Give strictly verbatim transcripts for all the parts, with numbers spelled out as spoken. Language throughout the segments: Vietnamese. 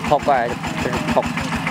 phọc vậy phọc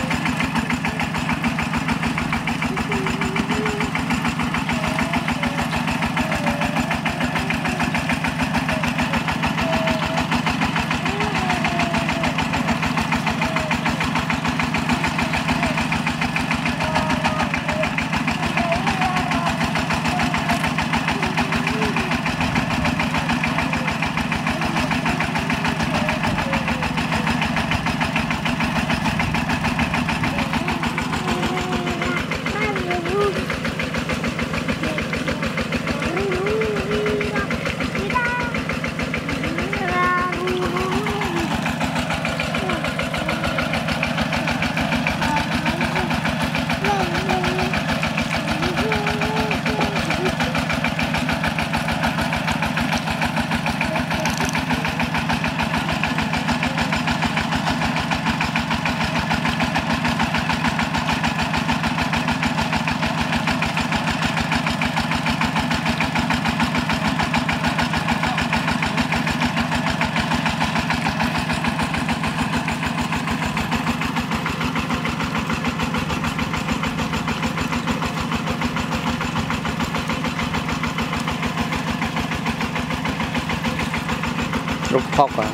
lúc phọc à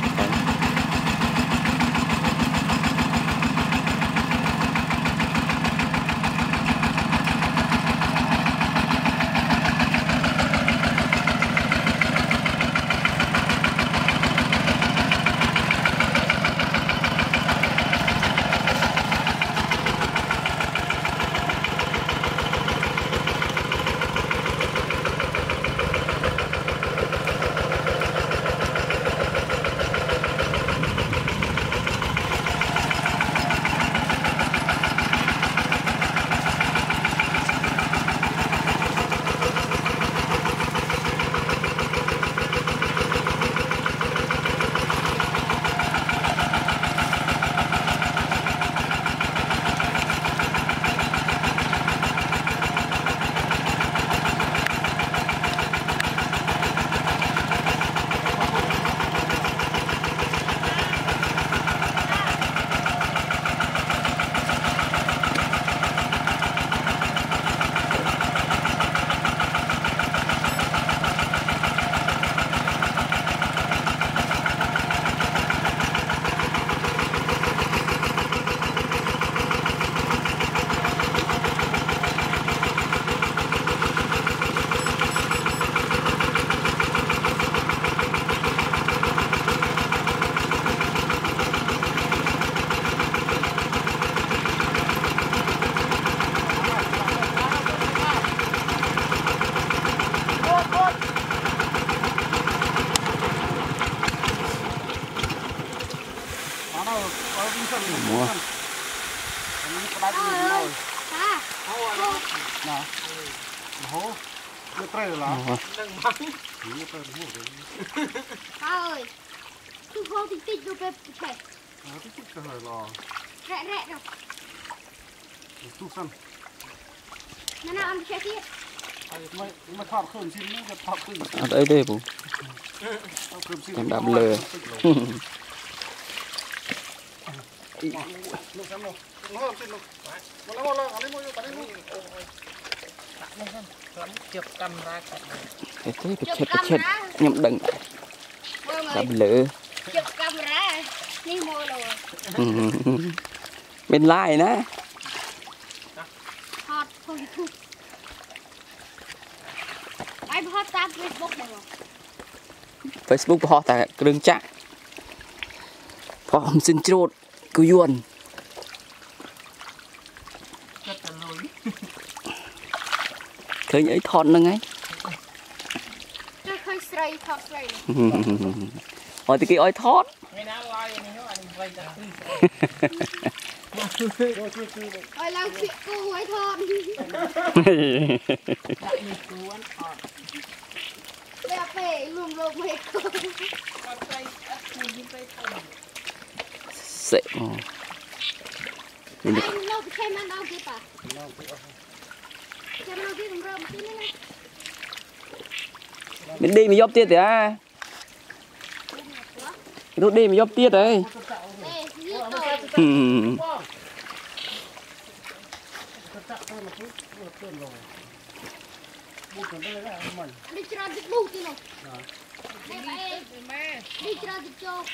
mua hố nước trời là ơi cứ hô thì tích được cái chè tích tích cái này là rẽ rẽ đâu tu sân nó nào ăn chè kia mày mày thọt khởi xin nó cái thọt khởi ở đây đây bố em đạp lừa nó xem đâu nó làm xin đâu nó nó nó lấy mua cho lấy mua chụp camera thế thế cái chết cái chết nhậm đừng đạp lừa chụp camera đi mua rồi bên lai nè hot không thu anh hot tam Facebook này rồi Facebook họ tại đường trạng họ xin chốt cứ yuan khơi nhảy thon nữa ngay khơi sray thọt sray hỏi thì cái oi thon oi lao chuyện cô oi thon đẹp về lùm lùm hết sẽ anh lâu xem ăn đâu kịp à xem đâu kịp rơm tí nữa mình đi mình dốc tiết à lúc đi mình dốc tiết đấy chắc thôi mà cứ vừa tiền rồi bút ở đây là mình đi chơi dịch bút đi nào đi chơi dịch cho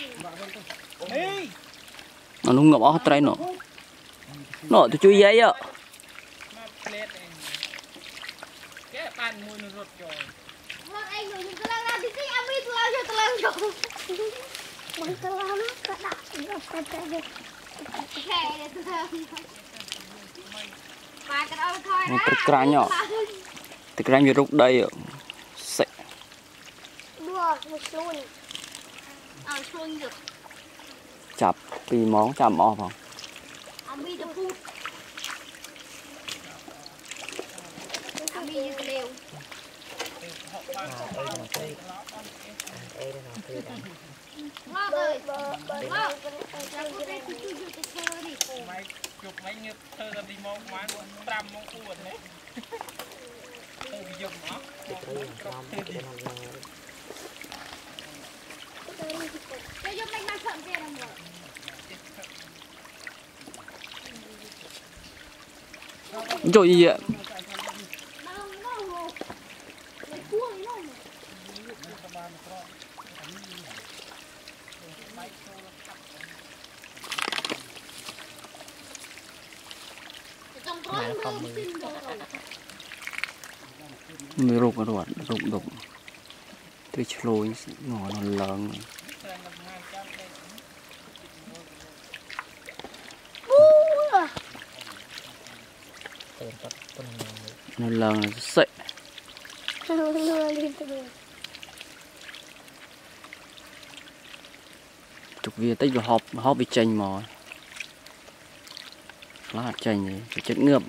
nó nung ngọc ở trái nó nó tôi chui dây á anh rồi chúng ta đang làm gì anh biết tôi làm cho tôi làm cho mình tôi làm nó cả đặt nó phải chạy đi kệ để tôi làm mà cái đó thôi đó cái cra nhỏ cái cra như rút đây sẽ đua một luôn à luôn được chập vì món chập mò không anh biết được phút anh biết được liều Lo ơi, lo, cho cô đây cứ chui vô cái thơ đi. Mày chụp mấy như thơ ra đi mong quán trăm mong cuộn đấy. Thơ bị dùng nó. Cho giúp anh mang phận kia làm rồi. rồi gì vậy mới rụt rồi rụt rụt tôi chui ngõ nó lớn nó lớn là sậy chụp về tích rồi họp họp bị chanh mò lá chanh này cái chất ngợm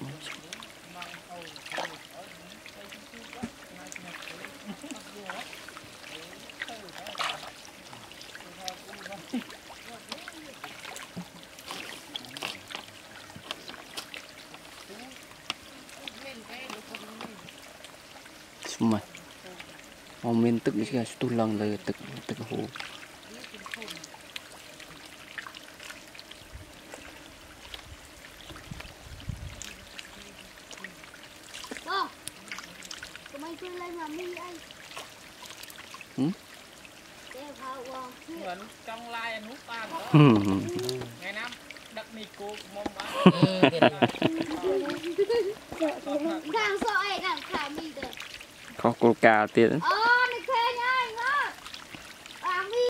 mà ông miền tức cái tu lầnเลยตึกตึกหู Vâng, tụi mày chơi lên làm đi anh. Ừ? Vẫn trong lai anh hút tan đó. Ngày năm đặt mì cô mong bán. Càng sợ ai càng khả mì được. có coca tiền